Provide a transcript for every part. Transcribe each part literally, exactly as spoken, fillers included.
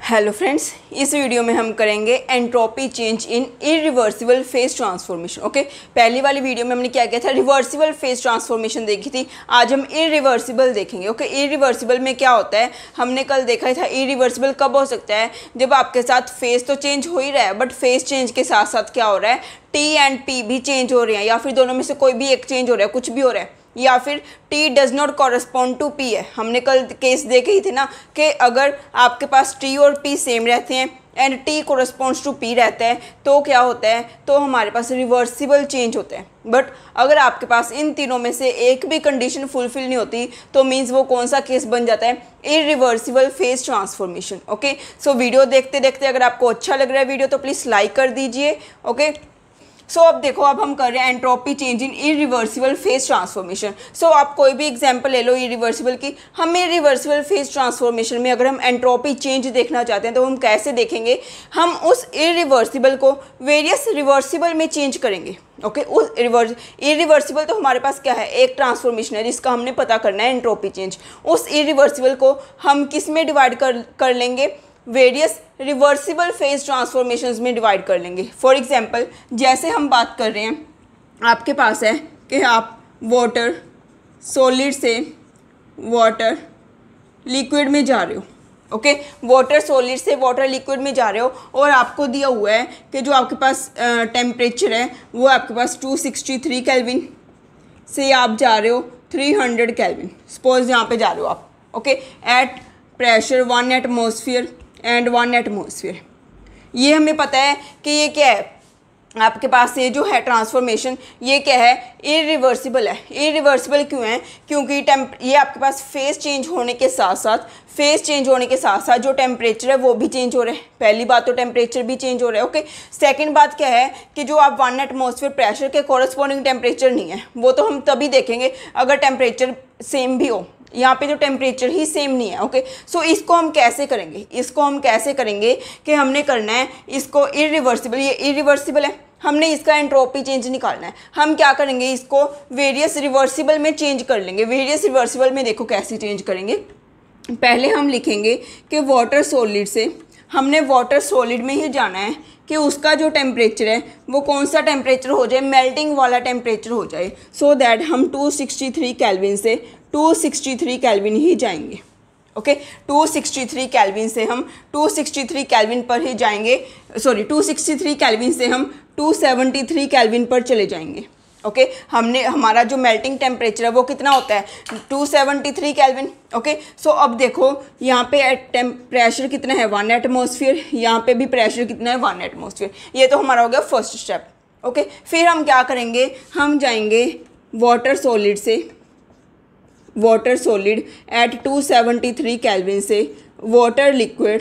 Hello friends, इस video में हम करेंगे entropy change in irreversible phase transformation. Okay, पहली वाली वीडियो में हमने क्या किया था, रिवर्सिबल फेज ट्रांसफॉर्मेशन देखी थी। आज हम इरिवर्सिबल देखेंगे। ओके, इरिवर्सिबल में क्या होता है, हमने कल देखा था इरिवर्सिबल कब हो सकता है, जब आपके साथ फेज तो चेंज हो ही रहा है बट फेज चेंज के साथ साथ क्या हो रहा है, टी एंड पी भी चेंज हो रहे हैं, या फिर दोनों में से कोई भी एक चेंज हो रहा है, कुछ भी हो रहा है, या फिर T does not correspond to P है। हमने कल केस देखे ही थे ना कि अगर आपके पास T और P सेम रहते हैं and T corresponds to P रहता है तो क्या होता है, तो हमारे पास रिवर्सिबल चेंज होता है। बट अगर आपके पास इन तीनों में से एक भी कंडीशन फुलफिल नहीं होती तो मीन्स वो कौन सा केस बन जाता है, irreversible phase transformation. Okay, so video देखते देखते अगर आपको अच्छा लग रहा है वीडियो तो प्लीज़ लाइक कर दीजिए। ओके, सो so, अब देखो, अब हम कर रहे हैं entropy change in irreversible phase transformation. So आप कोई भी एग्जांपल ले लो इरिवर्सिबल की। हम इरिवर्सिबल फेज ट्रांसफॉर्मेशन में अगर हम एंट्रोपी चेंज देखना चाहते हैं तो हम कैसे देखेंगे, हम उस इरिवर्सिबल को वेरियस रिवर्सिबल में चेंज करेंगे। ओके okay, उस रिवर्स इरिवर्सिबल तो हमारे पास क्या है, एक ट्रांसफॉर्मेशन है जिसका हमने पता करना है एंट्रोपी चेंज। उस इरिवर्सिबल को हम किस में डिवाइड कर कर लेंगे, वेरियस रिवर्सिबल फेज ट्रांसफॉर्मेशंस में डिवाइड कर लेंगे। फॉर एग्जांपल, जैसे हम बात कर रहे हैं, आपके पास है कि आप वाटर सॉलिड से वाटर लिक्विड में जा रहे हो। ओके, वाटर सॉलिड से वाटर लिक्विड में जा रहे हो और आपको दिया हुआ है कि जो आपके पास टेम्परेचर है वो आपके पास टू सिक्सटी थ्री केल्विन से आप जा रहे हो थ्री हंड्रेड केल्विन। सपोज यहाँ पे जा रहे हो आप। Okay, at pressure one atmosphere and one atmosphere. ये हमें पता है कि ये क्या है, आपके पास ये जो है ट्रांसफॉर्मेशन ये क्या है, इरिवर्सिबल है। इरिवर्सिबल क्यों है, क्योंकि टेम्प ये आपके पास फेज चेंज होने के साथ साथ फेज चेंज होने के साथ साथ जो टेम्परेचर है वो भी चेंज हो रहा है। पहली बात तो टेम्परेचर भी चेंज हो रहा है। ओके, सेकंड बात क्या है कि जो आप वन एटमॉस्फेयर प्रेशर के कॉरस्पॉन्डिंग टेम्परेचर नहीं है, वो तो हम तभी देखेंगे अगर टेम्परेचर सेम भी हो। यहाँ पे जो टेम्परेचर ही सेम नहीं है। ओके, सो इसको हम कैसे करेंगे, इसको हम कैसे करेंगे कि हमने करना है इसको इरिवर्सिबल, ये इरिवर्सिबल है, हमने इसका एंट्रोपी चेंज निकालना है। हम क्या करेंगे, इसको वेरियस रिवर्सिबल में चेंज कर लेंगे। वेरियस रिवर्सिबल में देखो कैसे चेंज करेंगे। पहले हम लिखेंगे कि वाटर सॉलिड से हमने वाटर सॉलिड में ही जाना है कि उसका जो टेम्परेचर है वो कौन सा टेम्परेचर हो जाए, मेल्टिंग वाला टेम्परेचर हो जाए, सो so दैट हम टू सिक्सटी थ्री केल्विन से टू सिक्सटी थ्री केल्विन ही जाएंगे। Okay, two sixty three kelvin से हम टू सिक्सटी थ्री केल्विन पर ही जाएंगे, sorry two sixty three kelvin से हम टू सेवेंटी थ्री केल्विन पर चले जाएंगे। ओके okay, हमने हमारा जो मेल्टिंग टेम्परेचर है वो कितना होता है, two seventy three kelvin. Okay, so अब देखो यहाँ पे प्रेशर कितना है, वन एटमॉस्फेयर, यहाँ पे भी प्रेशर कितना है, वन एटमॉस्फेयर। ये तो हमारा हो गया फर्स्ट स्टेप। ओके, फिर हम क्या करेंगे, हम जाएंगे वाटर सॉलिड से water solid at two seventy three kelvin से water liquid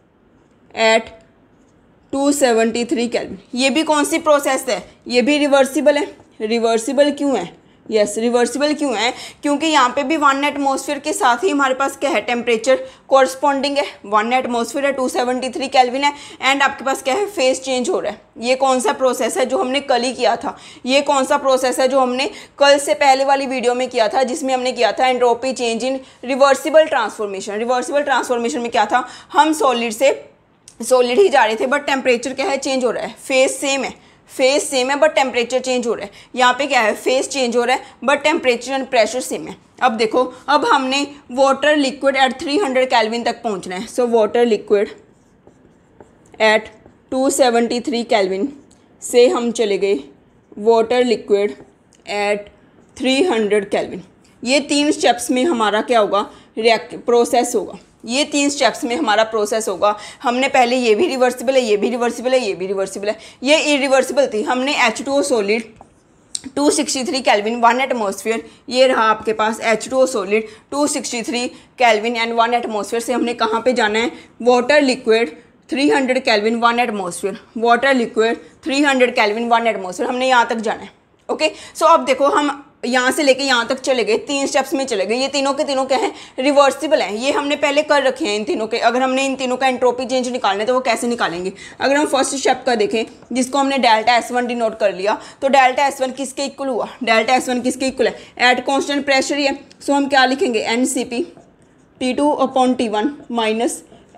at two seventy three kelvin. ये भी कौन सी प्रोसेस है, ये भी रिवर्सिबल है। रिवर्सिबल क्यों है, यस रिवर्सिबल क्यों है, क्योंकि यहाँ पे भी वन एटमॉस्फेयर के साथ ही हमारे पास क्या है, टेम्परेचर कॉरस्पॉन्डिंग है। वन एटमॉस्फेयर है, टू सेवेंटी थ्री केल्विन है एंड आपके पास क्या है, फेज चेंज हो रहा है। ये कौन सा प्रोसेस है जो हमने कल ही किया था, ये कौन सा प्रोसेस है जो हमने कल से पहले वाली वीडियो में किया था, जिसमें हमने किया था entropy change in reversible transformation. Reversible transformation में क्या था, हम सॉलिड से सॉलिड ही जा रहे थे बट टेम्परेचर क्या है, चेंज हो रहा है, फेज सेम है, फेज सेम है बट टेम्परेचर चेंज हो रहा है। यहाँ पे क्या है, फेज चेंज हो रहा है but temperature and pressure same है। अब देखो, अब हमने water liquid at three hundred kelvin तक पहुँचना है। So water liquid at two seventy three kelvin से हम चले गए water liquid at three hundred kelvin. ये तीन स्टेप्स में हमारा क्या होगा, रिएक्ट प्रोसेस होगा। ये तीन स्टेप्स में हमारा प्रोसेस होगा। हमने पहले ये भी रिवर्सिबल है, ये भी रिवर्सिबल है, ये भी रिवर्सिबल है, ये इरिवर्सिबल थी। हमने H two O solid two sixty three kelvin one atmosphere, ये रहा आपके पास H two O solid two sixty three kelvin and one atmosphere से हमने कहाँ पे जाना है, water liquid three hundred kelvin one atmosphere, water liquid three hundred kelvin one atmosphere, हमने यहाँ तक जाना है। ओके, सो अब देखो हम यहाँ से लेके यहाँ तक चले गए, तीन स्टेप्स में चले गए। ये तीनों के तीनों क्या हैं, रिवर्सिबल हैं। ये हमने पहले कर रखे हैं इन तीनों के। अगर हमने इन तीनों का एंट्रोपी चेंज निकालना है तो वो कैसे निकालेंगे, अगर हम फर्स्ट स्टेप का देखें जिसको हमने डेल्टा एस वन डिनोट कर लिया, तो डेल्टा एस वन किसके इक्वल हुआ, डेल्टा एस वन किसके इक्वल है, एट कॉन्स्टेंट प्रेशर ही है। सो हम क्या लिखेंगे, n C P T two upon T one minus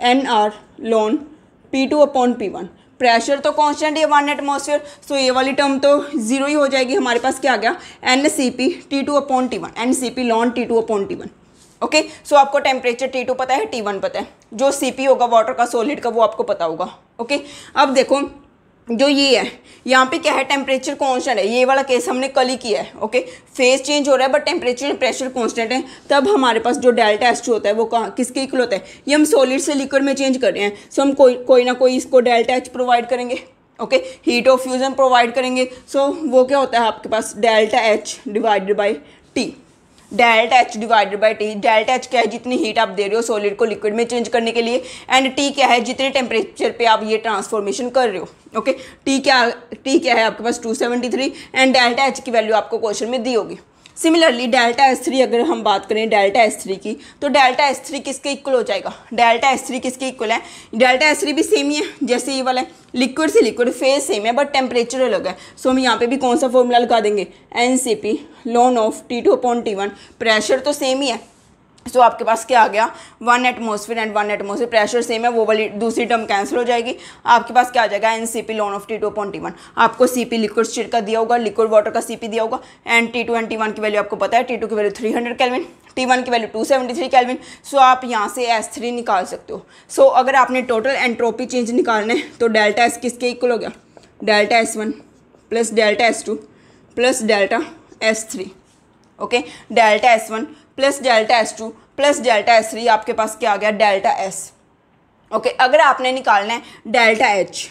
n R lon P two upon P one. Pressure तो कांस्टेंट है वन एटमॉस्फेयर, सो ये वाली टर्म तो जीरो ही हो जाएगी। हमारे पास क्या आ गया, n C P T two upon T one, n C P lawn T two upon T one. Okay, so आपको टेम्परेचर टी टू पता है, टी वन पता है, जो सी पी होगा वाटर का सॉलिड का वो आपको पता होगा। Okay okay? अब देखो जो ये है यहाँ पे क्या है, टेम्परेचर कांस्टेंट है, ये वाला केस हमने कल ही किया है। ओके, फेज चेंज हो रहा है but temperature and pressure constant है, तब हमारे पास जो डेल्टा एस टू होता है वो कहाँ किसके इक्वल होता है, ये हम सॉलिड से लिक्विड में चेंज कर रहे हैं, सो हम कोई कोई ना कोई इसको डेल्टा एच प्रोवाइड करेंगे। Okay, heat of fusion provide करेंगे, सो so, वो क्या होता है आपके पास delta H divided by T, delta H divided by T. Delta H क्या है, जितनी हीट आप दे रहे हो सॉलिड को लिक्विड में चेंज करने के लिए, एंड टी क्या है, जितने टेम्परेचर पे आप ये ट्रांसफॉर्मेशन कर रहे हो। ओके, टी क्या टी क्या है आपके पास two seventy three, and delta H की वैल्यू आपको क्वेश्चन में दी होगी। सिमिलरली डेल्टा एस थ्री अगर हम बात करें डेल्टा एस थ्री की, तो डेल्टा एस थ्री किसके इक्वल हो जाएगा, डेल्टा एस थ्री किसके इक्वल है, डेल्टा एस थ्री भी सेम ही है जैसे ये वाला है, लिक्विड से लिक्विड फेज सेम है बट टेम्परेचर अलग है। सो हम यहाँ पे भी कौन सा फॉर्मूला लगा देंगे, n C P lon of T two upon T one, pressure तो सेम ही है, सो so, आपके पास क्या आ गया, one atmosphere and one atmosphere, pressure same है, वो वाली दूसरी टर्म कैंसिल हो जाएगी। आपके पास क्या आ जाएगा, N C P lon of T two upon T one. आपको सी पी लिक्विड स्टेट का दिया होगा, लिक्विड वाटर का सी पी दिया होगा, and T two and T one की वैल्यू आपको पता है, टी टू की value three hundred kelvin, T one की value two seventy three kelvin. So आप यहाँ से एस थ्री निकाल सकते हो। सो so, अगर आपने टोटल एंट्रोपी चेंज निकालना है तो डेल्टा एस किसके इक्वल हो गया, delta S one plus delta S two plus delta S three. Okay, delta S one plus delta S two plus delta S three, आपके पास क्या आ गया, डेल्टा एस। ओके, अगर आपने निकालना है डेल्टा एच,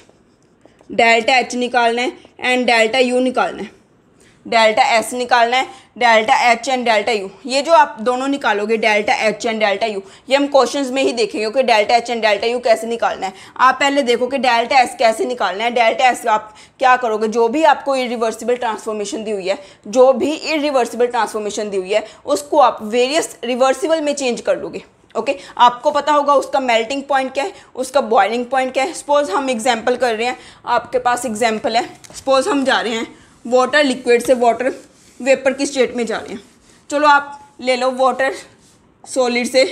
डेल्टा एच निकालना है एंड डेल्टा यू निकालना है, डेल्टा एस निकालना है, delta H and delta U, ये जो आप दोनों निकालोगे delta H and delta U, ये हम क्वेश्चंस में ही देखेंगे कि delta H and delta U कैसे निकालना है। आप पहले देखो कि डेल्टा एस कैसे निकालना है। डेल्टा एस आप क्या करोगे, जो भी आपको इरिवर्सिबल ट्रांसफॉर्मेशन दी हुई है, जो भी इरिवर्सिबल ट्रांसफॉर्मेशन दी हुई है उसको आप वेरियस रिवर्सिबल में चेंज कर लोगे। Okay okay? आपको पता होगा उसका मेल्टिंग पॉइंट क्या है, उसका बॉइलिंग पॉइंट क्या है। सपोज हम एग्जाम्पल कर रहे हैं, आपके पास एग्जाम्पल है, सपोज हम जा रहे हैं वाटर लिक्विड से वाटर वेपर की स्टेट में जा रहे हैं। चलो आप ले लो वाटर सॉलिड से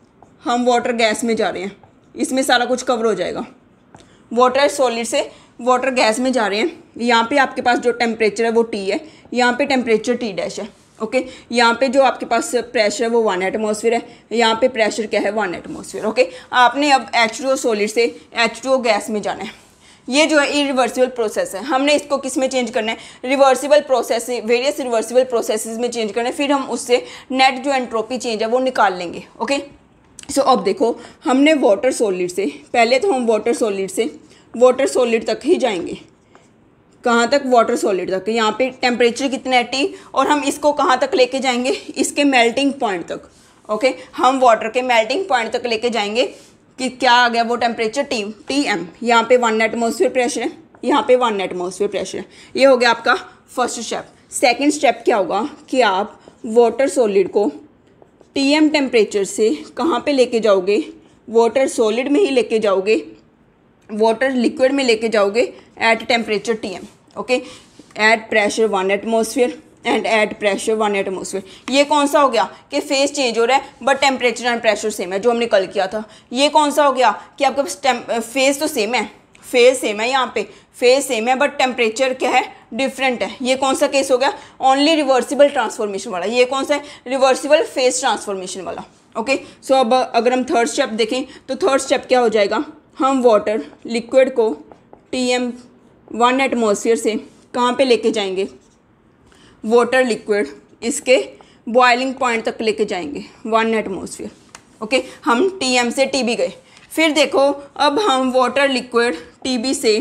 हम वाटर गैस में जा रहे हैं, इसमें सारा कुछ कवर हो जाएगा। वाटर सॉलिड से वाटर गैस में जा रहे हैं, यहाँ पे आपके पास जो टेम्परेचर है वो टी है, यहाँ पे टेम्परेचर टी डैश है। Okay okay? यहाँ पे जो आपके पास प्रेशर है वो वन एटमॉस्फेयर है, यहाँ पे प्रेशर क्या है, वन एटमॉस्फेयर। ओके, आपने अब एच टू ओ सॉलिड से एच टू ओ गैस में जाना है। ये जो है इरिवर्सिबल प्रोसेस है, हमने इसको किस में चेंज करना है, reversible process, various reversible processes में चेंज करना है, फिर हम उससे नेट जो एंट्रोपी चेंज है वो निकाल लेंगे। ओके, सो अब देखो हमने वाटर सॉलिड से, पहले तो हम वाटर सॉलिड से वाटर सॉलिड तक ही जाएंगे। कहाँ तक, वाटर सॉलिड तक। यहाँ पे टेम्परेचर कितना है, टी, और हम इसको कहाँ तक लेके जाएंगे, इसके मेल्टिंग पॉइंट तक। ओके, हम वाटर के मेल्टिंग पॉइंट तक लेके जाएंगे कि क्या आ गया वो टेम्परेचर, टी टी एम। यहाँ पे वन एटमॉस्फेयर प्रेशर है, यहाँ पे वन एटमॉस्फेयर प्रेशर है। ये हो गया आपका फर्स्ट स्टेप। सेकंड स्टेप क्या होगा कि आप वाटर सॉलिड को टी एम टेम्परेचर से कहाँ पे लेके जाओगे, वाटर सॉलिड में ही लेके जाओगे, वाटर लिक्विड में लेके जाओगे at temperature T M. Okay, at pressure one atmosphere and at pressure one atmosphere. ये कौन सा हो गया कि फेज चेंज हो रहा है but temperature and pressure same है, जो हमने कल किया था। ये कौन सा हो गया कि आपके पास फेज तो सेम है, फेज सेम है, यहाँ पे फेज सेम है बट टेम्परेचर क्या है, डिफरेंट है। ये कौन सा केस हो गया, ओनली रिवर्सिबल ट्रांसफॉर्मेशन वाला। ये कौन सा है, रिवर्सिबल फेज ट्रांसफॉर्मेशन वाला। ओके, सो अब अगर हम थर्ड स्टेप देखें तो थर्ड स्टेप क्या हो जाएगा, हम वाटर लिक्विड को टी एम वन एटमॉस्फेयर से कहाँ पे लेके जाएंगे, वाटर लिक्विड इसके बॉइलिंग पॉइंट तक लेके जाएंगे, वन एटमॉस्फेयर। ओके, हम टी एम से टी बी गए। फिर देखो अब हम वाटर लिक्विड टी बी से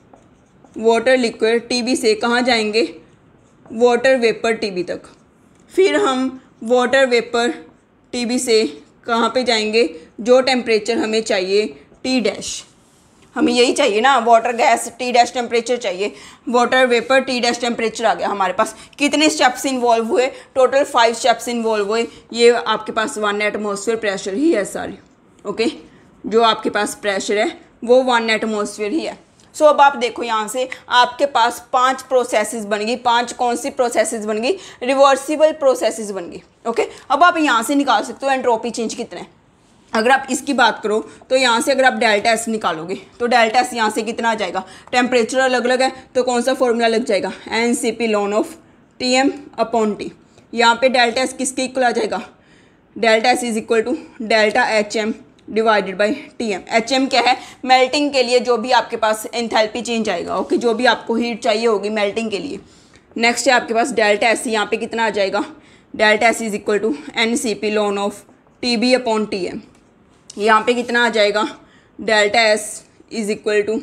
वाटर लिक्विड टी बी से कहाँ जाएंगे, वाटर वेपर टी बी तक। फिर हम वाटर वेपर टी बी से कहाँ पे जाएंगे, जो टेम्परेचर हमें चाहिए टी डैश, हमें यही चाहिए ना, water gas T dash temperature चाहिए, water vapour T dash temperature आ गया हमारे पास। कितने स्टेप्स इन्वॉल्व हुए, टोटल फाइव स्टेप्स इन्वॉल्व हुए। ये आपके पास वन एटमॉस्फेयर प्रेशर ही है सारी। ओके, जो आपके पास प्रेशर है वो वन एटमॉस्फेयर ही है। सो so, अब आप देखो यहाँ से आपके पास पांच प्रोसेसेस बन गई। पांच कौन सी प्रोसेसेस बन गई, रिवर्सिबल प्रोसेसेस बन गई। ओके, अब आप यहाँ से निकाल सकते हो एंट्रोपी चेंज कितना है। अगर आप इसकी बात करो तो यहाँ से अगर आप डेल्टा एस निकालोगे तो डेल्टा एस यहाँ से कितना आ जाएगा, टेम्परेचर अलग अलग है तो कौन सा फॉर्मूला लग जाएगा, N C P lon of T M upon T. यहाँ पे डेल्टा एस किसके इक्वल आ जाएगा, delta S is equal to delta H M divided by T M. H M क्या है, मेल्टिंग के लिए जो भी आपके पास एंथैल्पी चेंज आएगा, ओके, जो भी आपको हीट चाहिए होगी मेल्टिंग के लिए। नेक्स्ट है आपके पास डेल्टा एस, यहाँ पे कितना आ जाएगा, delta S is equal to n C P lon of T B upon T M. यहाँ पे कितना आ जाएगा, delta S is equal to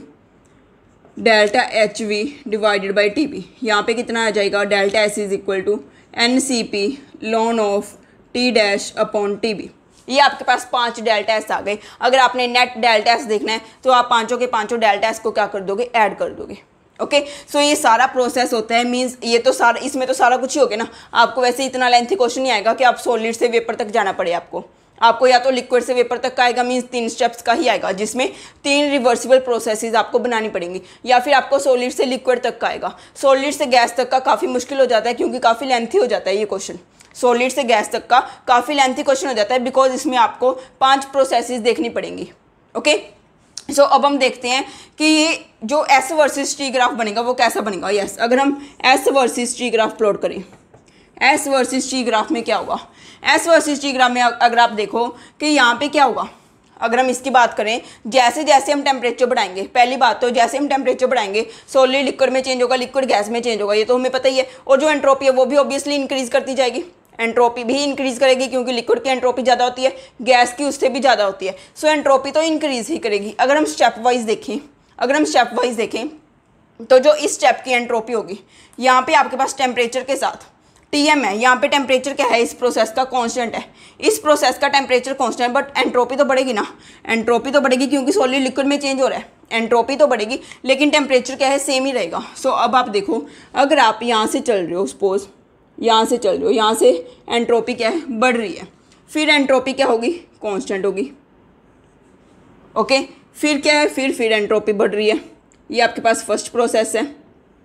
delta H V divided by T B. यहाँ पे कितना आ जाएगा, delta S is equal to n C P lon of T dash upon T B. ये आपके पास पांच डेल्टा एस आ गए। अगर आपने नेट डेल्टा एस देखना है तो आप पांचों के पांचों डेल्टा एस को क्या कर दोगे, ऐड कर दोगे। ओके, सो ये सारा प्रोसेस होता है, मींस ये तो सारा, इसमें तो सारा कुछ ही हो गया ना। आपको वैसे इतना लेंथी क्वेश्चन नहीं आएगा कि आप सॉलिड से वेपर तक जाना पड़े आपको आपको या तो लिक्विड से वेपर तक का आएगा, मींस तीन स्टेप्स का ही आएगा, जिसमें तीन रिवर्सिबल प्रोसेसेस आपको बनानी पड़ेंगी, या फिर आपको सॉलिड से लिक्विड तक का आएगा। सॉलिड से गैस तक का काफ़ी मुश्किल हो जाता है क्योंकि काफ़ी लेंथी हो जाता है ये क्वेश्चन। सॉलिड से गैस तक का काफ़ी लेंथी क्वेश्चन हो जाता है बिकॉज इसमें आपको पांच प्रोसेसेस देखनी पड़ेंगी। ओके, सो so, अब हम देखते हैं कि ये जो एस वर्सेस टी ग्राफ बनेगा वो कैसा बनेगा। यस yes, अगर हम S versus T graph plot करें, एस वर्सेस टी ग्राफ में क्या होगा, एस वर्सेस टी ग्राफ में अगर आप देखो कि यहाँ पे क्या होगा, अगर हम इसकी बात करें, जैसे जैसे हम टेम्परेचर बढ़ाएंगे, पहली बात तो जैसे हम टेम्परेचर बढ़ाएंगे सॉलिड लिक्विड में चेंज होगा, लिक्विड गैस में चेंज होगा, ये तो हमें पता ही है। और जो एंट्रोपी है वो भी ऑब्वियसली इंक्रीज करती जाएगी, एंट्रोपी भी इंक्रीज करेगी क्योंकि लिक्विड की एंट्रोपी ज़्यादा होती है, गैस की उससे भी ज़्यादा होती है। सो एंट्रोपी तो इंक्रीज ही करेगी। अगर हम स्टेप वाइज देखें अगर हम स्टेप वाइज देखें तो जो इस स्टेप की एंट्रोपी होगी, यहाँ पे आपके पास टेम्परेचर के साथ टी एम है, यहाँ पे टेम्परेचर क्या है, इस प्रोसेस का कांस्टेंट है, इस प्रोसेस का टेम्परेचर कांस्टेंट, बट एंट्रोपी तो बढ़ेगी ना, एंट्रोपी तो बढ़ेगी क्योंकि सॉलिड लिक्विड में चेंज हो रहा है, एंट्रोपी तो बढ़ेगी, लेकिन टेम्परेचर क्या है, सेम ही रहेगा। सो so, अब आप देखो, अगर आप यहाँ से चल रहे हो, सपोज यहाँ से चल रहे हो, यहाँ से एंट्रोपी क्या है, बढ़ रही है, फिर एंट्रोपी क्या होगी, कांस्टेंट होगी। ओके, फिर क्या है, फिर फिर एंट्रोपी बढ़ रही है। ये आपके पास फर्स्ट प्रोसेस है,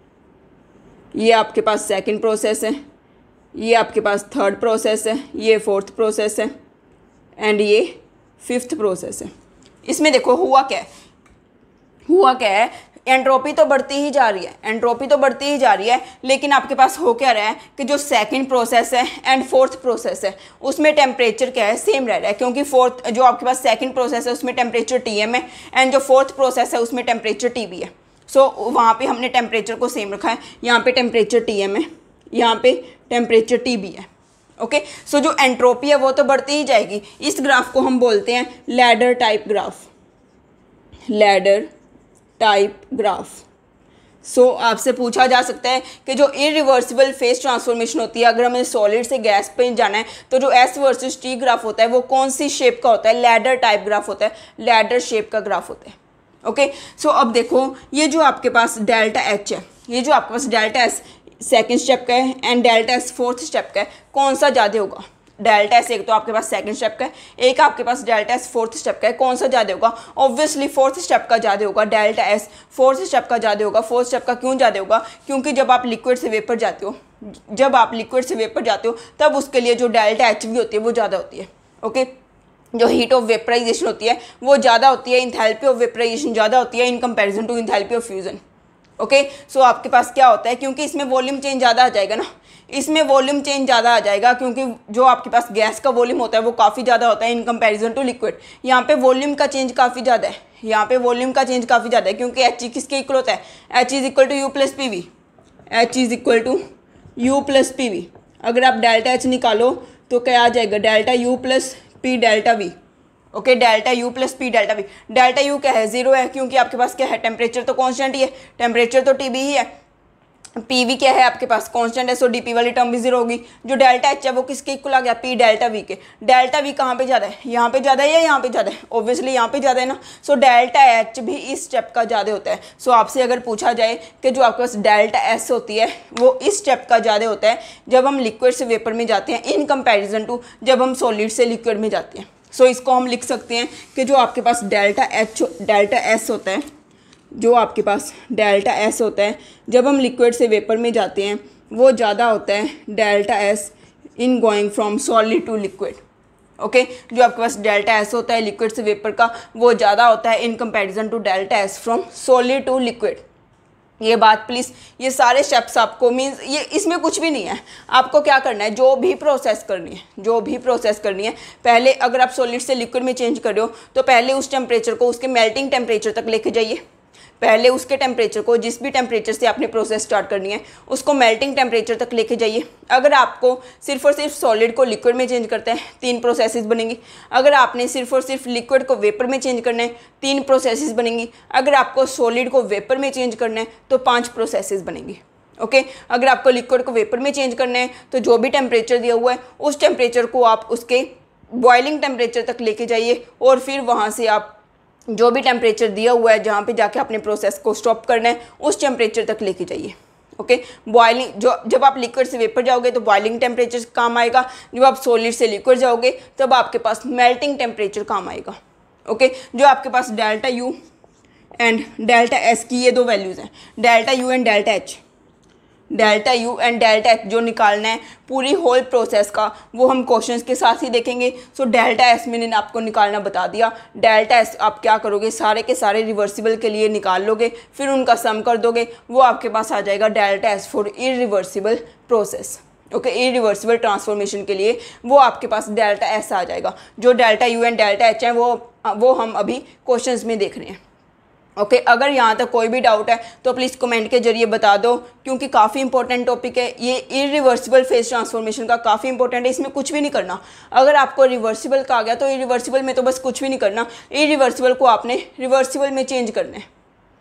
ये आपके पास सेकंड प्रोसेस है, ये आपके पास थर्ड प्रोसेस है, ये फोर्थ प्रोसेस है, एंड ये फिफ्थ प्रोसेस है। इसमें देखो हुआ क्या है, हुआ क्या है, एंट्रोपी तो बढ़ती ही जा रही है, एंट्रोपी तो बढ़ती ही जा रही है, लेकिन आपके पास हो क्या रहा है कि जो सेकंड प्रोसेस है एंड फोर्थ प्रोसेस है उसमें टेम्परेचर क्या है, सेम रह रहा है, क्योंकि फोर्थ जो आपके पास सेकंड प्रोसेस है उसमें टेम्परेचर टी एम है एंड जो फोर्थ प्रोसेस है उसमें टेम्परेचर टी बी है। सो so, वहाँ पे हमने टेम्परेचर को सेम रखा है, यहाँ पे टेम्परेचर टी एम है, यहाँ पे टेम्परेचर टी बी है। ओके, सो जो एंट्रोपी है वो तो बढ़ती ही जाएगी। इस ग्राफ को हम बोलते हैं ladder type graph, ladder type graph. So so, आपसे पूछा जा सकता है कि जो इरिवर्सिबल फेस ट्रांसफॉर्मेशन होती है, अगर हमें सॉलिड से गैस पे जाना है तो जो एस वर्सेस टी ग्राफ होता है वो कौन सी शेप का होता है, लैडर टाइप ग्राफ होता है, लैडर शेप का ग्राफ होता है। ओके, सो अब देखो, ये जो आपके पास डेल्टा एच है, ये जो आपके पास डेल्टा एस सेकेंड स्टेप का है and delta S fourth step का है, कौन सा ज़्यादा होगा, डेल्टा एस एक तो आपके पास सेकंड स्टेप का है, एक आपके पास डेल्टा एस फोर्थ स्टेप का है, कौन सा ज़्यादा होगा, ऑब्वियसली फोर्थ स्टेप का ज़्यादा होगा, डेल्टा एस फोर्थ स्टेप का ज़्यादा होगा। फोर्थ स्टेप का क्यों ज़्यादा होगा, क्योंकि जब आप लिक्विड से वेपर जाते हो जब आप लिक्विड से वेपर जाते हो तब उसके लिए जो डेल्टा एच वी होती है वो ज़्यादा होती है। ओके, जो हीट ऑफ वेपराइजेशन होती है वो ज़्यादा होती है, इंथैल्पी ऑफ वेपराइजेशन ज़्यादा होती है in comparison to enthalpy of fusion. Okay, so आपके पास क्या होता है, क्योंकि इसमें वॉल्यूम चेंज ज़्यादा आ जाएगा ना, इसमें वॉल्यूम चेंज ज़्यादा आ जाएगा क्योंकि जो आपके पास गैस का वॉल्यूम होता है वो काफ़ी ज़्यादा होता है इन कंपैरिजन टू लिक्विड। यहाँ पे वॉल्यूम का चेंज काफ़ी ज़्यादा है, यहाँ पे वॉल्यूम का चेंज काफ़ी ज़्यादा है क्योंकि एच किसके इक्वल होता है, H is equal to U plus P V, H is equal to U plus P V. अगर आप डेल्टा एच निकालो तो क्या आ जाएगा, delta U plus P delta V. Okay, delta U plus P delta V, delta U क्या है, zero है क्योंकि आपके पास क्या है, टेम्परेचर तो कांस्टेंट ही है, टेम्परेचर तो टीबी ही है, पीवी क्या है आपके पास कांस्टेंट है, सो डीपी वाली टर्म भी जीरो होगी। जो डेल्टा एच है वो किसके इक्वल आ गया, पी डेल्टा वी के। डेल्टा वी कहाँ पे ज़्यादा है, यहाँ पे ज़्यादा है या यहाँ पे ज़्यादा है, ऑब्वियसली यहाँ पे ज़्यादा है ना। सो डेल्टा एच भी इस स्टेप का ज़्यादा होता है। सो आपसे अगर पूछा जाए कि जो आपके पास डेल्टा एस होती है वो इस स्टेप का ज़्यादा होता है जब हम लिक्विड से वेपर में जाते हैं इन कंपेरिजन टू जब हम सॉलिड से लिक्विड में जाते हैं। सो so, इसको हम लिख सकते हैं कि जो आपके पास डेल्टा एच डेल्टा एस होता है, जो आपके पास डेल्टा एस होता है जब हम लिक्विड से वेपर में जाते हैं वो ज़्यादा होता है delta S in going from solid to liquid. Okay okay? जो आपके पास डेल्टा एस होता है लिक्विड से वेपर का वो ज़्यादा होता है in comparison to delta S from solid to liquid. ये बात प्लीज़, ये सारे स्टेप्स आपको मीन्स ये इसमें कुछ भी नहीं है। आपको क्या करना है, जो भी प्रोसेस करनी है जो भी प्रोसेस करनी है पहले अगर आप सॉलिड से लिक्विड में चेंज कर रहे हो तो पहले उस टेम्परेचर को उसके मेल्टिंग टेम्परेचर तक लेके जाइए। पहले उसके टेम्परेचर को, जिस भी टेम्परेचर से आपने प्रोसेस स्टार्ट करनी है उसको मेल्टिंग टेम्परेचर तक लेके जाइए। अगर आपको सिर्फ और सिर्फ सॉलिड को लिक्विड में चेंज करते हैं तीन प्रोसेसेस बनेंगी। अगर आपने सिर्फ और सिर्फ लिक्विड को वेपर में चेंज करना है तीन प्रोसेसेस बनेंगी। अगर आपको सॉलिड को वेपर में चेंज करना है तो पाँच प्रोसेसेस बनेंगी। Okay okay? अगर आपको लिक्विड को वेपर में चेंज करना है तो जो भी टेम्परेचर दिया हुआ है उस टेम्परेचर को आप उसके बॉइलिंग टेम्परेचर तक लेके जाइए और फिर वहाँ से आप जो भी टेम्परेचर दिया हुआ है जहाँ पे जाके अपने प्रोसेस को स्टॉप करना है उस टेम्परेचर तक लेके जाइए। ओके बॉइलिंग, जो जब आप लिक्विड से वेपर जाओगे तो बॉइलिंग टेम्परेचर काम आएगा, जब आप सॉलिड से लिक्विड जाओगे तब आपके पास मेल्टिंग टेम्परेचर काम आएगा। Okay okay? जो आपके पास delta U and delta S की ये दो वैल्यूज़ हैं, delta U and delta H, delta U and delta H जो निकालना है पूरी होल प्रोसेस का वो हम क्वेश्चंस के साथ ही देखेंगे। सो डेल्टा एस मैंने आपको निकालना बता दिया। डेल्टा एस आप क्या करोगे, सारे के सारे रिवर्सिबल के लिए निकाल लोगे, फिर उनका सम कर दोगे, वो आपके पास आ जाएगा delta S for irreversible process. Okay irreversible transformation के लिए वो आपके पास डेल्टा एस आ जाएगा। जो delta U and delta H है वो वो हम अभी क्वेश्चंस में देख रहे हैं। ओके okay, अगर यहाँ तक कोई भी डाउट है तो प्लीज़ कमेंट के जरिए बता दो, क्योंकि काफ़ी इंपॉर्टेंट टॉपिक है ये। इरिवर्सिबल फेज ट्रांसफॉर्मेशन का काफ़ी इंपॉर्टेंट है, इसमें कुछ भी नहीं करना। अगर आपको रिवर्सिबल का आ गया तो इरिवर्सिबल में तो बस कुछ भी नहीं करना, इरिवर्सिबल को आपने रिवर्सिबल में चेंज करना है।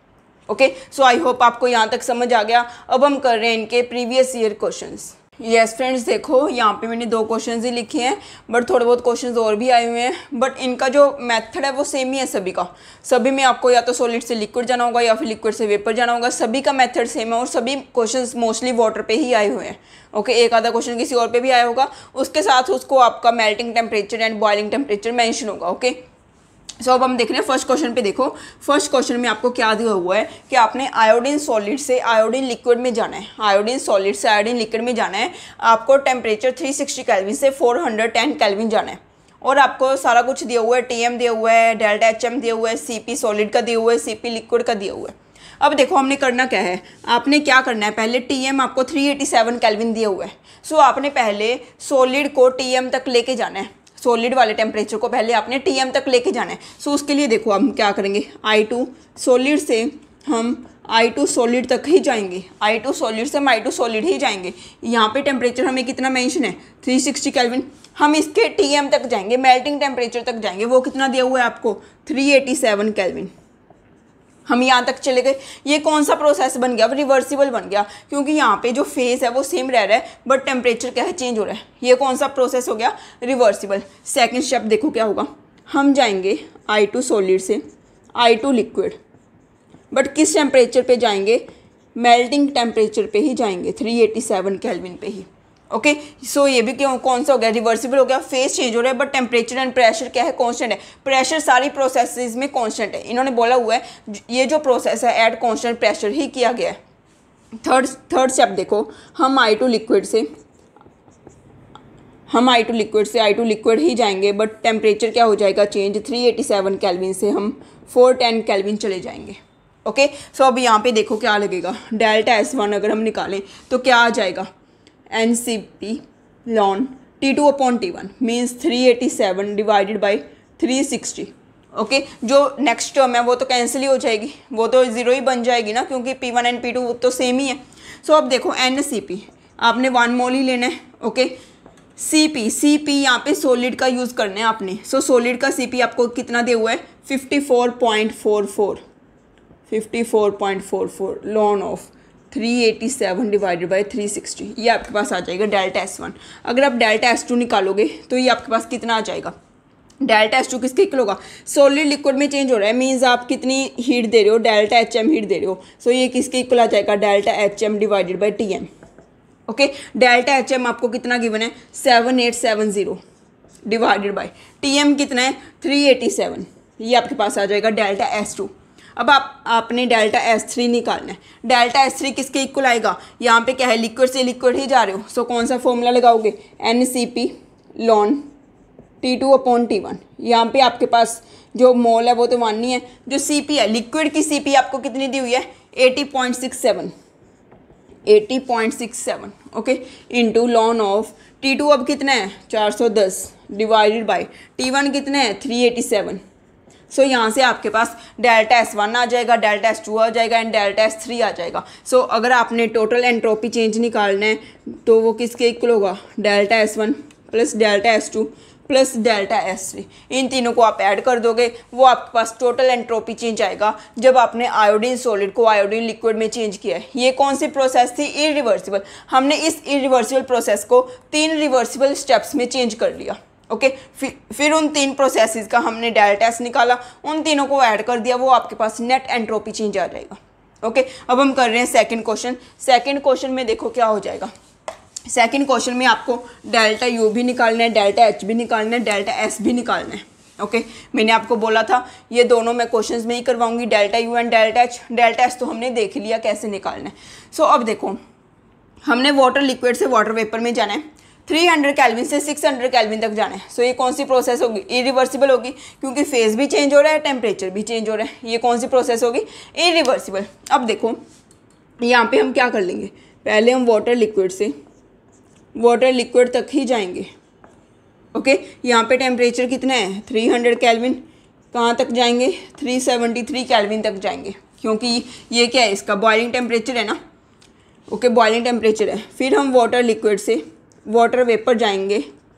ओके सो आई होप आपको यहाँ तक समझ आ गया। अब हम कर रहे हैं इनके previous year questions. Yes friends, देखो यहाँ पे मैंने दो क्वेश्चंस ही लिखे हैं बट थोड़े बहुत क्वेश्चंस और भी आए हुए हैं, बट इनका जो मेथड है वो सेम ही है सभी का। सभी में आपको या तो सॉलिड से लिक्विड जाना होगा या फिर लिक्विड से वेपर जाना होगा, सभी का मेथड सेम है और सभी क्वेश्चंस मोस्टली वाटर पे ही आए हुए हैं। ओके एक आधा क्वेश्चन किसी और पे भी आया होगा, उसके साथ उसको आपका melting temperature and boiling temperature mention होगा। ओके सो so, अब हम देख रहे हैं फर्स्ट क्वेश्चन पे। देखो फर्स्ट क्वेश्चन में आपको क्या दिया हुआ है कि आपने आयोडीन सॉलिड से आयोडीन लिक्विड में जाना है। आयोडीन सॉलिड से आयोडीन लिक्विड में जाना है, आपको टेम्परेचर थ्री सिक्सटी केल्विन से फोर हंड्रेड टेन केल्विन जाना है और आपको सारा कुछ दिया हुआ है, टीएम दिया हुआ है, डेल्टा एचएम दिया हुआ है, सीपी सॉलिड का दिया हुआ है, सीपी लिक्विड का दिया हुआ है। अब देखो हमने करना क्या है, आपने क्या करना है, पहले टीएम आपको थ्री एटी सेवन केल्विन दिया हुआ है। सो so, आपने पहले सॉलिड को टीएम तक लेके जाना है, सॉलिड वाले टेम्परेचर को पहले आपने टीएम तक लेके जाना है। सो so, उसके लिए देखो हम क्या करेंगे, आई टू सॉलिड से हम आई टू सॉलिड तक ही जाएंगे, आई टू सॉलिड से हम आई टू सॉलिड ही जाएंगे। यहाँ पे टेम्परेचर हमें कितना मेंशन है, थ्री सिक्सटी केल्विन। हम इसके टीएम तक जाएंगे, मेल्टिंग टेम्परेचर तक जाएंगे, वो कितना दिया हुआ है आपको, थ्री एटी सेवन केल्विन। हम यहाँ तक चले गए। ये कौन सा प्रोसेस बन गया, अब रिवर्सिबल बन गया, क्योंकि यहाँ पे जो फेज है वो सेम रह रहा है बट टेम्परेचर क्या है, चेंज हो रहा है। ये कौन सा प्रोसेस हो गया, रिवर्सिबल। सेकंड स्टेप देखो क्या होगा, हम जाएंगे आई टू सॉलिड से आई टू लिक्विड, बट किस टेम्परेचर पे जाएंगे, मेल्टिंग टेम्परेचर पे ही जाएंगे, थ्री एटी सेवन केल्विन पे ही। ओके सो ये भी क्यों कौन सा हो गया, रिवर्सिबल हो गया। फेज चेंज हो रहा है बट टेम्परेचर एंड प्रेशर क्या है, कांस्टेंट है। प्रेशर सारी प्रोसेसेस में कांस्टेंट है, इन्होंने बोला हुआ है ये जो प्रोसेस है एट कांस्टेंट प्रेशर ही किया गया है। थर्ड थर्ड स्टेप देखो, हम आई टू लिक्विड से हम आई टू लिक्विड से आई टू लिक्विड ही जाएंगे बट टेम्परेचर क्या हो जाएगा change, three eighty seven kelvin से हम फोर टेन केल्विन चले जाएंगे। ओके सो अब यहाँ पे देखो क्या लगेगा, डेल्टा एस वन अगर हम निकालें तो क्या आ जाएगा, N C P lawn T two upon T one means three eighty seven divided by three sixty. Okay जो नेक्स्ट टर्म है वो तो कैंसिल ही हो जाएगी, वो तो ज़ीरो ही बन जाएगी ना, क्योंकि P one and P two तो सेम ही है। सो so, अब देखो एन सी पी आपने वन मोल ही लेना है। Okay C P C P यहाँ पे सॉलिड का यूज़ करना है आपने। सो so, सॉलिड का सी पी आपको कितना दिया हुआ है, fifty four point four four fifty four point four four ln of three eighty seven divided by three sixty, ये आपके पास आ जाएगा डेल्टा एस वन। अगर आप डेल्टा एस टू निकालोगे तो ये आपके पास कितना आ जाएगा, डेल्टा एस टू किसके इक्वल होगा, सॉलिड लिक्विड में चेंज हो रहा है मीन्स आप कितनी हीट दे रहे हो, डेल्टा एच एम हीट दे रहे हो। सो so, ये किसके इक्वल आ जाएगा, delta H M divided by T M. Okay delta H M आपको कितना गिवन है, seven eight seven zero divided by T M कितना है, थ्री एटी सेवन, ये आपके पास आ जाएगा डेल्टा एस टू। अब आप आपने डेल्टा एस थ्री निकालना है, डेल्टा एस थ्री किसके इक्वल आएगा, यहाँ पे क्या है, लिक्विड से लिक्विड ही जा रहे हो। सो so, कौन सा फॉर्मूला लगाओगे, N C P lawn T two upon T one. यहाँ पे आपके पास जो मोल है वो तो वन ही है, जो सी पी है लिक्विड की सी पी आपको कितनी दी हुई है eighty point six seven, eighty point six seven okay, into ln of T two अब कितना है चार सौ दस डिवाइडेड बाई टी वन कितना है थ्री एटी सेवन। सो यहाँ से आपके पास डेल्टा एस वन आ जाएगा, डेल्टा एस टू आ जाएगा एंड डेल्टा एस थ्री आ जाएगा। सो so, अगर आपने टोटल एंट्रोपी चेंज निकालना है तो वो किसके इक्वल होगा, delta S one plus delta S two plus delta S three. इन तीनों को आप ऐड कर दोगे, वो आपके पास टोटल एंट्रोपी चेंज आएगा जब आपने आयोडीन सॉलिड को आयोडीन लिक्विड में चेंज किया है। ये कौन सी प्रोसेस थी, इरिवर्सिबल। हमने इस इरिवर्सिबल प्रोसेस को तीन रिवर्सिबल स्टेप्स में चेंज कर लिया। ओके okay, फिर फिर उन तीन प्रोसेसेस का हमने डेल्टा एस निकाला, उन तीनों को ऐड कर दिया, वो आपके पास नेट एंट्रोपी चेंज आ जाएगा। ओके okay, अब हम कर रहे हैं सेकंड क्वेश्चन। सेकंड क्वेश्चन में देखो क्या हो जाएगा। सेकंड क्वेश्चन में आपको डेल्टा यू भी निकालना है, डेल्टा एच भी निकालना है, डेल्टा एस भी निकालना है। ओके okay, मैंने आपको बोला था ये दोनों मैं क्वेश्चंस में ही करवाऊंगी, delta U and delta H. Delta S तो हमने देख लिया कैसे निकालना है। सो so, अब देखो हमने वाटर लिक्विड से वाटर वेपर में जाना है, थ्री हंड्रेड केल्विन से सिक्स हंड्रेड केल्विन तक जाना है। सो so, ये कौन सी प्रोसेस होगी, इरिवर्सिबल होगी, क्योंकि फेज भी चेंज हो रहा है, टेम्परेचर भी चेंज हो रहा है। ये कौन सी प्रोसेस होगी, इरिवर्सिबल। अब देखो यहाँ पे हम क्या कर लेंगे, पहले हम वाटर लिक्विड से वाटर लिक्विड तक ही जाएंगे। Okay okay? यहाँ पे टेम्परेचर कितना है थ्री हंड्रेड केल्विन, कहाँ तक जाएंगे थ्री सेवेंटी थ्री केल्विन तक जाएंगे, क्योंकि ये क्या है इसका बॉइलिंग टेम्परेचर है ना। ओके okay, बॉइलिंग टेम्परेचर है। फिर हम वाटर लिक्विड से वाटर वेपर जाएंगे,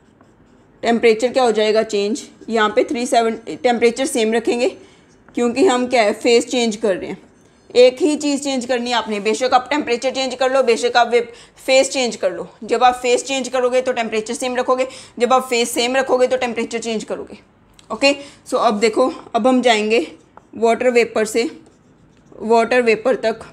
टेम्परेचर क्या हो जाएगा चेंज, यहाँ पे थ्री सेवन टेम्परेचर सेम रखेंगे क्योंकि हम क्या है फेज चेंज कर रहे हैं। एक ही चीज़ चेंज करनी है आपने, बेशक आप टेम्परेचर चेंज कर लो, बेशक आप फेस चेंज कर लो। जब आप फेस चेंज करोगे तो टेम्परेचर सेम रखोगे, जब आप फेस सेम रखोगे तो टेम्परेचर चेंज करोगे। ओके सो अब देखो, अब हम जाएंगे वाटर वेपर से वाटर वेपर तक,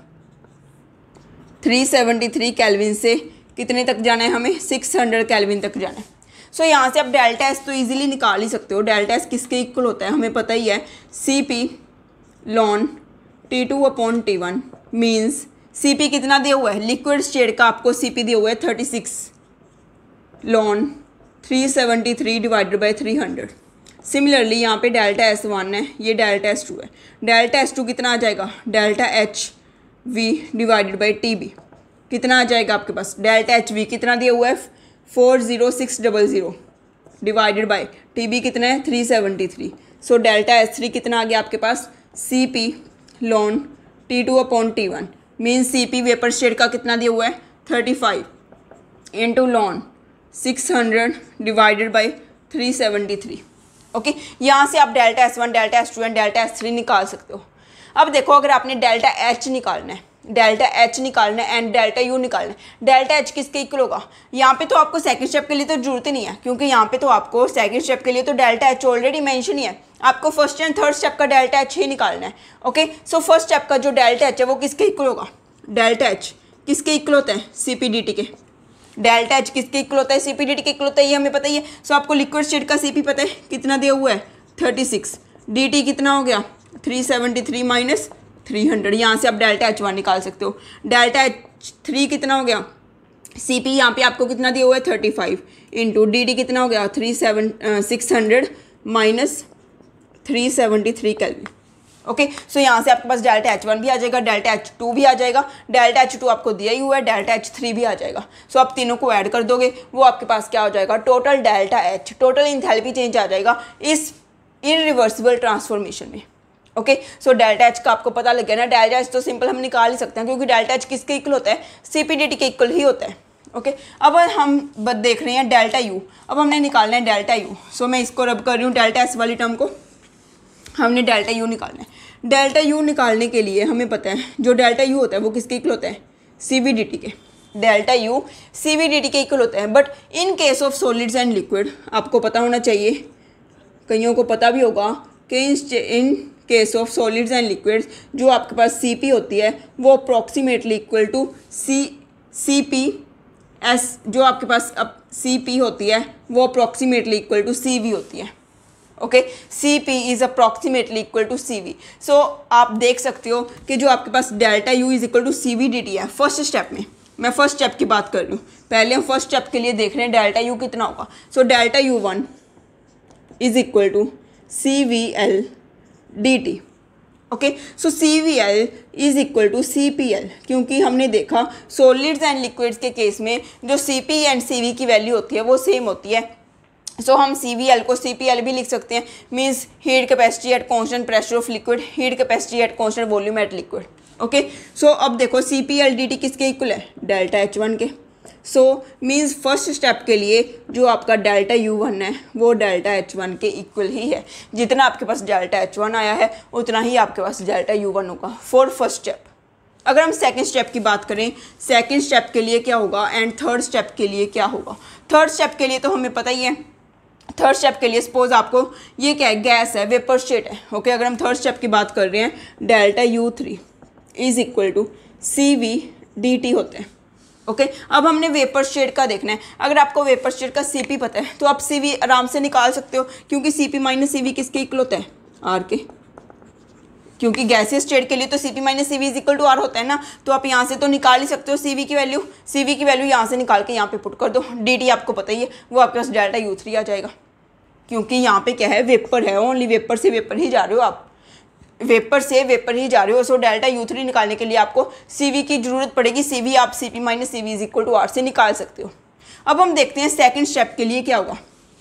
थ्री सेवेंटी थ्री केल्विन से कितने तक जाना है हमें, सिक्स हंड्रेड केल्विन तक जाना है। सो so, यहाँ से आप डेल्टा एस तो इजीली निकाल ही सकते हो। डेल्टा एस किसके इक्वल होता है हमें पता ही है, C P lawn T two upon T one. Means C P कितना दिया हुआ है, लिक्विड स्टेट का आपको सी पी दिया हुआ है thirty six ln three seventy three divided by three hundred. Similarly यहाँ पे डेल्टा एस वन है, ये डेल्टा एस टू है। डेल्टा एस टू कितना आ जाएगा, delta H V divided by T B कितना आ जाएगा आपके पास, डेल्टा एच वी कितना दिया हुआ है four zero six double zero divided by T B कितना है three seventy three. So delta H three कितना आ गया आपके पास, C P lawn T two upon T one. Mean C P vapour state का कितना दिया हुआ है thirty five into ln six hundred divided by three seventy three. Okay यहाँ से आप delta S one delta S two and delta S three निकाल सकते हो। अब देखो अगर आपने डेल्टा एच निकालना है, डेल्टा एच निकालना है एंड डेल्टा यू निकालना है, डेल्टा एच किसके इक्वल होगा। यहाँ पे तो आपको सेकंड स्टेप के लिए तो जरूरत ही नहीं है, क्योंकि यहाँ पे तो आपको सेकंड स्टेप के लिए तो डेल्टा एच ऑलरेडी मेंशन ही है, आपको फर्स्ट एंड थर्ड स्टेप का डेल्टा एच ही निकालना है। ओके सो फर्स्ट स्टेप का जो डेल्टा एच है वो किसके इक्वल होगा, डेल्टा एच किसके इक्वल होता है, सी पी डी टी के। डेल्टा एच किसके इक्वल होता है, सी पी डी टी के इक्वल होता है, ये हमें पता ही है। सो आपको लिक्विड स्टेट का सी पी पता है कितना दिया हुआ है थर्टी सिक्स, डी टी कितना हो गया three seventy three minus three hundred. यहाँ से आप डेल्टा एच वन निकाल सकते हो। डेल्टा एच थ्री कितना हो गया, सी पी यहाँ पे आपको कितना दिया हुआ है thirty five into D D कितना हो गया three seven six hundred minus three seventy three kelvin. Okay so यहाँ से आपके पास डेल्टा एच वन भी आ जाएगा, डेल्टा एच टू भी आ जाएगा, डेल्टा एच टू आपको दिया ही हुआ है, डेल्टा एच थ्री भी आ जाएगा। सो so, आप तीनों को ऐड कर दोगे, वो आपके पास क्या हो जाएगा, total delta H, total enthalpy change आ जाएगा इस इरिवर्सिबल ट्रांसफॉर्मेशन में। ओके सो डेल्टा एच का आपको पता लग गया ना, डेल्टा एच तो सिंपल हम निकाल ही सकते हैं क्योंकि डेल्टा एच किसके इक्वल होता है, सी पी डी टी के इक्वल ही होता है। Okay okay? अब हम बस देख रहे हैं डेल्टा यू, अब हमने निकालना है डेल्टा यू। सो so, मैं इसको रब कर रही हूँ, डेल्टा एस वाली टर्म को हमने डेल्टा यू निकालना है। डेल्टा यू निकालने के लिए हमें पता है जो डेल्टा यू होता है वो किसके इक्वल होता है, सी वी डी टी के। Delta U C V D T के इक्वल होता है। But in case of solids and liquid आपको पता होना चाहिए, कईयों को पता भी होगा कि in case of solids and liquids जो आपके पास सी पी होती है वो approximately equal to C C P S, जो आपके पास अब सी पी होती है वो approximately equal to C V होती है। Okay C P is approximately equal to C V. So आप देख सकते हो कि जो आपके पास delta U is equal to C V D T है फर्स्ट स्टेप में। मैं फर्स्ट स्टेप की बात कर रही हूँ, पहले हम फर्स्ट स्टेप के लिए देख रहे हैं डेल्टा यू कितना होगा। So delta U one is equal to C V L D T. Okay, so C V L is equal to C P L, क्योंकि हमने देखा सॉलिड्स एंड लिक्विड्स के केस में जो C P and C V की value होती है वो सेम होती है। सो so, हम सी वी एल को सी पी एल भी लिख सकते हैं, means heat capacity at constant pressure of liquid, heat capacity at constant volume at liquid. Okay, so अब देखो C P L D T किसके इक्वल है, डेल्टा एच वन के। सो मीन्स फर्स्ट स्टेप के लिए जो आपका डेल्टा यू वन है वो डेल्टा एच वन के इक्वल ही है। जितना आपके पास डेल्टा एच वन आया है उतना ही आपके पास डेल्टा यू वन होगा फॉर फर्स्ट स्टेप। अगर हम सेकंड स्टेप की बात करें, सेकंड स्टेप के लिए क्या होगा एंड थर्ड स्टेप के लिए क्या होगा। थर्ड स्टेप के लिए तो हमें पता ही है, थर्ड स्टेप के लिए सपोज आपको ये क्या है, गैस है, वेपर स्टेट है। ओके, अगर हम थर्ड स्टेप की बात कर रहे हैं delta U three is equal to C V D T होते हैं। ओके okay, अब हमने वेपर स्टेट का देखना है। अगर आपको वेपर स्टेट का सीपी पता है तो आप सीवी आराम से निकाल सकते हो, क्योंकि सीपी माइनस सीवी किसके इक्वल होता है, आर के। क्योंकि गैसियस स्टेट के लिए तो CP minus CV is equal to R होता है ना, तो आप यहाँ से तो निकाल ही सकते हो सीवी की वैल्यू। सीवी की वैल्यू यहाँ से निकाल के यहाँ पे पुट कर दो, डी आपको पता ही है वो आपके पास डेल्टा यू थ्री आ जाएगा, क्योंकि यहाँ पे क्या है, वेपर है, ओनली वेपर से वेपर ही जा रहे हो आप, वेपर से वेपर ही जा रहे हो। सो डेल्टा यू थ्री निकालने के लिए आपको सीवी की जरूरत पड़ेगी। सीवी आप CP minus CV is equal to R से निकाल सकते हो। अब हम देखते हैं सेकंड स्टेप के लिए क्या होगा।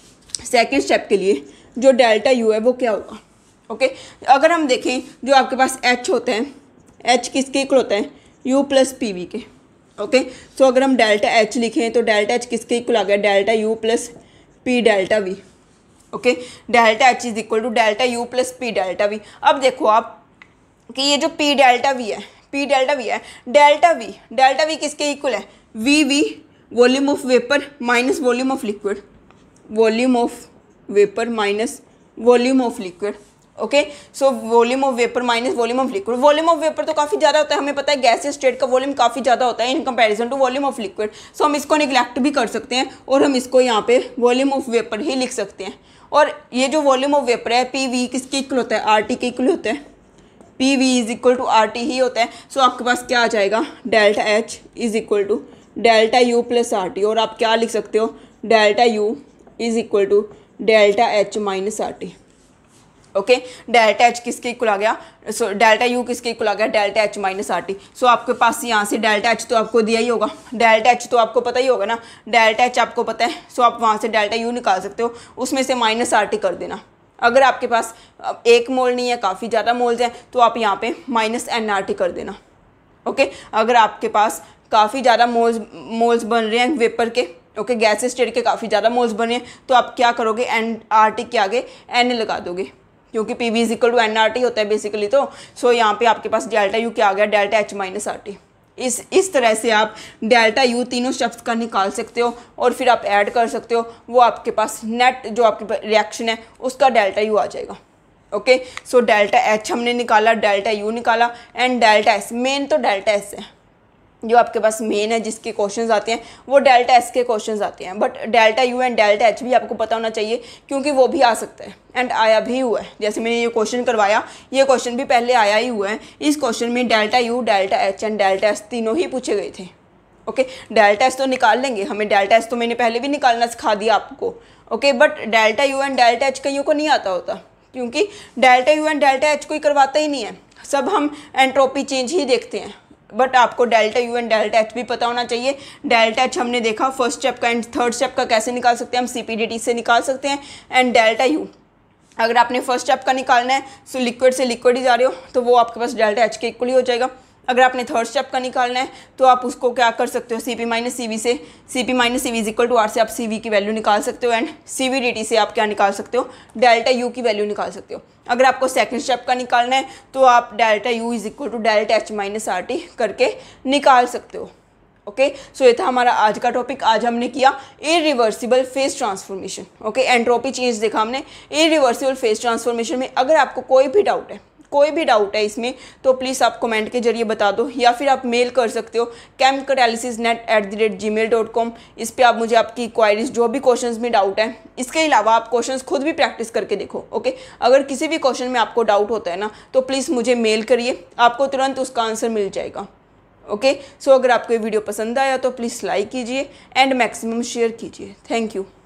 सेकंड स्टेप के लिए जो डेल्टा यू है वो क्या होगा। Okay okay? अगर हम देखें जो आपके पास एच होते हैं, एच किसके इक्वल होता है, यू प्लस पी वी के। ओके, सो अगर हम डेल्टा एच लिखें तो डेल्टा एच किसके इक्वल आ गया, delta U plus P delta V. Okay, delta H is equal to delta U plus P delta V. अब देखो आप कि ये जो पी डेल्टा वी है, पी डेल्टा वी है, डेल्टा वी डेल्टा वी किसके इक्वल है, V V volume of vapour minus volume of liquid, volume of vapour minus volume of liquid. Okay, so volume of vapour minus volume of liquid. Volume of vapour तो काफ़ी ज़्यादा होता है, हमें पता है गैसियस स्टेट का वॉल्यूम काफ़ी ज़्यादा होता है in comparison to volume of liquid. So हम इसको निगलेक्ट भी कर सकते हैं और हम इसको यहाँ पे वॉल्यूम ऑफ वेपर ही लिख सकते हैं। और ये जो वॉल्यूम ऑफ वेपर है पी वी किसके इक्वल होता है, आर टी के इक्वल होता है, P V is equal to R T ही होता है। सो आपके पास क्या आ जाएगा, delta H is equal to delta U plus R T, और आप क्या लिख सकते हो, delta U is equal to delta H minus R T. Okay, delta H किसके इक्वल आ गया, सो डेल्टा यू किसके इक्वल आ गया, delta H minus R T. So आपके पास यहाँ से डेल्टा एच तो आपको दिया ही होगा, डेल्टा एच तो आपको पता ही होगा ना, डेल्टा एच आपको पता है। सो आप वहाँ से डेल्टा यू निकाल सकते हो, उसमें से माइनस आर टी कर देना। अगर आपके पास एक मोल नहीं है, काफ़ी ज़्यादा मोल्स हैं, तो आप यहाँ पे माइनस एन आर टी कर देना। ओके, अगर आपके पास काफ़ी ज़्यादा मोल्स मोल्स बन रहे हैं वेपर के, ओके, गैसेस स्टेट के काफ़ी ज़्यादा मोल्स बने हैं, तो आप क्या करोगे, एन आर टी के आगे एन लगा दोगे, क्योंकि P V is equal to N R T होता है बेसिकली। तो सो यहाँ पे आपके पास डेल्टा यू क्या आ गया, delta H minus R T. इस इस तरह से आप डेल्टा यू तीनों शब्द का निकाल सकते हो और फिर आप ऐड कर सकते हो, वो आपके पास नेट जो आपके रिएक्शन है उसका डेल्टा यू आ जाएगा। ओके, सो डेल्टा एच हमने निकाला, डेल्टा यू निकाला, एंड डेल्टा एस, मेन तो डेल्टा एस है जो आपके पास मेन है, जिसके क्वेश्चंस आते हैं वो डेल्टा एस के क्वेश्चंस आते हैं। But delta U and delta H भी आपको पता होना चाहिए, क्योंकि वो भी आ सकता है एंड आया भी हुआ है। जैसे मैंने ये क्वेश्चन करवाया, ये क्वेश्चन भी पहले आया ही हुआ है। इस क्वेश्चन में delta U, delta H and delta S तीनों ही पूछे गए थे। ओके, डेल्टा एस तो निकाल लेंगे, हमें डेल्टा एस तो मैंने पहले भी निकालना सिखा दिया आपको। Okay, but delta U and delta H कईयों को नहीं आता होता, क्योंकि delta U and delta H कोई करवाता ही नहीं है, सब हम एंट्रोपी चेंज ही देखते हैं। बट आपको delta U and delta H भी पता होना चाहिए। डेल्टा एच हमने देखा फर्स्ट स्टेप का एंड थर्ड स्टेप का कैसे निकाल सकते हैं, हम सीपीडीटी से निकाल सकते हैं। एंड डेल्टा यू अगर आपने फर्स्ट स्टेप का निकालना है, सो लिक्विड से लिक्विड ही जा रहे हो, तो वो आपके पास डेल्टा एच के इक्वल ही हो जाएगा। अगर आपने थर्ड स्टेप का निकालना है तो आप उसको क्या कर सकते हो, C P minus C V से, C P minus C V is equal to R से आप सी वी की वैल्यू निकाल सकते हो, and C V D T से आप क्या निकाल सकते हो, डेल्टा यू की वैल्यू निकाल सकते हो। अगर आपको सेकंड स्टेप का निकालना है तो आप delta U is equal to delta H minus R T करके निकाल सकते हो। ओके, सो ये था हमारा आज का टॉपिक। आज हमने किया irreversible phase transformation. Okay, entropy change देखा हमने इरिवर्सिबल फेज ट्रांसफॉर्मेशन में। अगर आपको कोई भी डाउट है कोई भी डाउट है इसमें तो प्लीज़ आप कमेंट के जरिए बता दो, या फिर आप मेल कर सकते हो chemcatalysis net at the rate G mail dot com. इस पर आप मुझे आपकी क्वायरीज जो भी क्वेश्चंस में डाउट है, इसके अलावा आप क्वेश्चंस खुद भी प्रैक्टिस करके देखो। ओके, अगर किसी भी क्वेश्चन में आपको डाउट होता है ना तो प्लीज़ मुझे मेल करिए, आपको तुरंत उसका आंसर मिल जाएगा। ओके, सो अगर आपको ये वीडियो पसंद आया तो प्लीज़ लाइक कीजिए एंड मैक्सिमम शेयर कीजिए। Thank you.